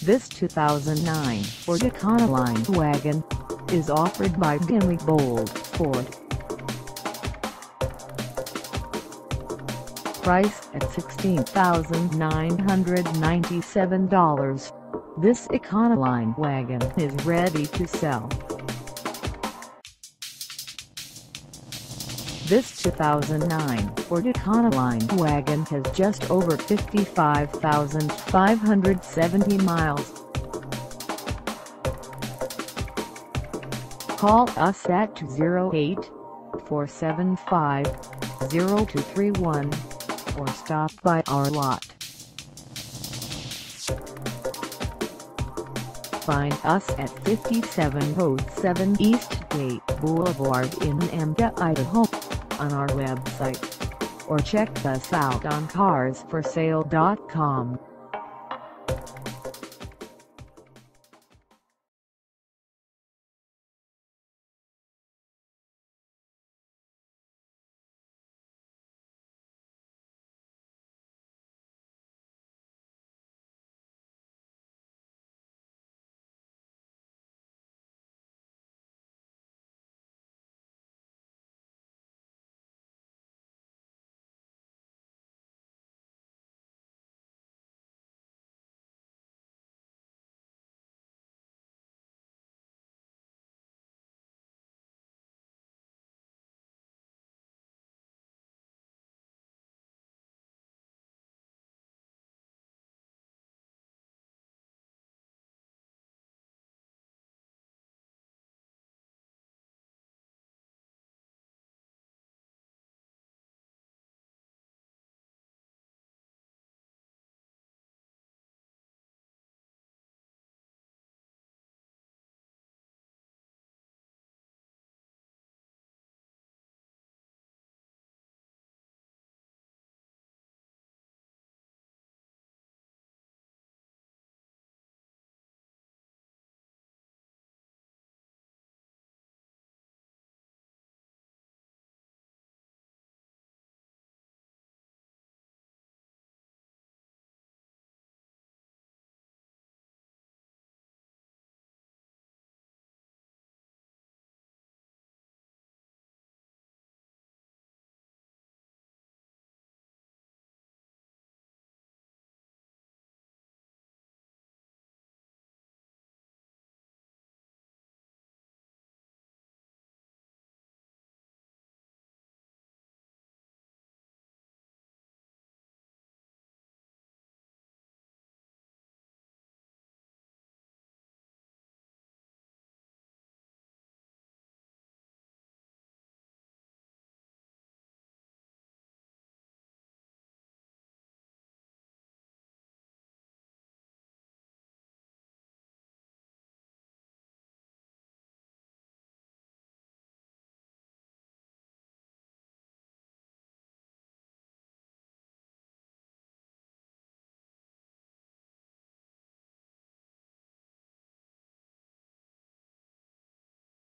This 2009 Ford Econoline wagon is offered by Gimli Bold Ford. Price at $16,997. This Econoline wagon is ready to sell. This 2009 Ford Econoline wagon has just over 55,570 miles. Call us at 208-475-0231 or stop by our lot. Find us at 5707 East Gate Boulevard in Emda, Idaho, on our website, or check us out on carsforsale.com.